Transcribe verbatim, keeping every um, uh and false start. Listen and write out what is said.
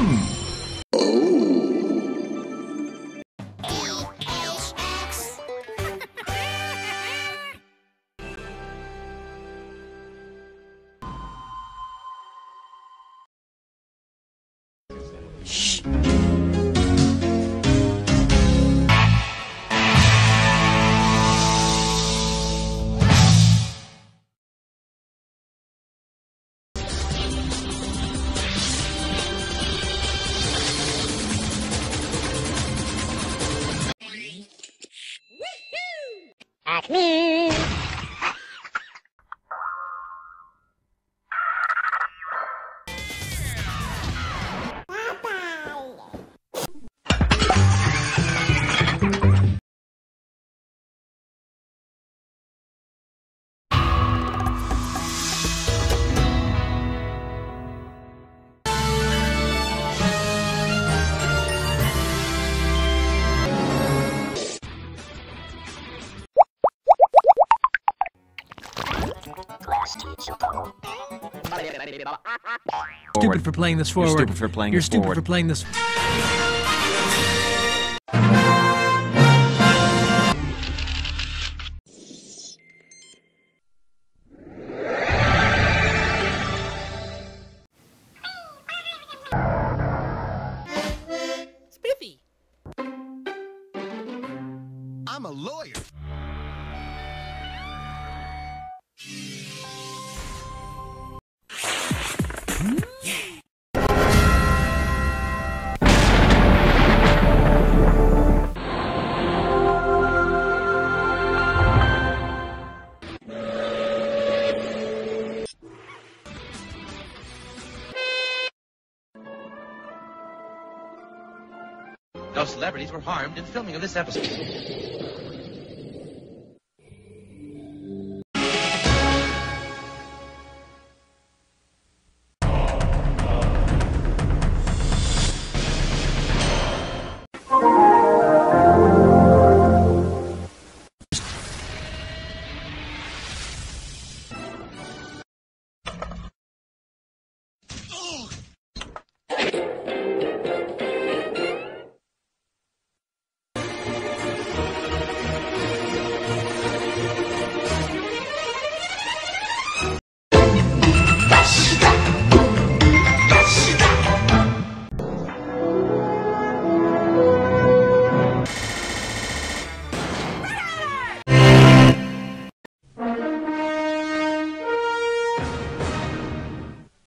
Me. Stupid for playing this forward. You're stupid for playing You're this stupid forward. for playing this. Spiffy. I'm a lawyer. No celebrities were harmed in filming of this episode.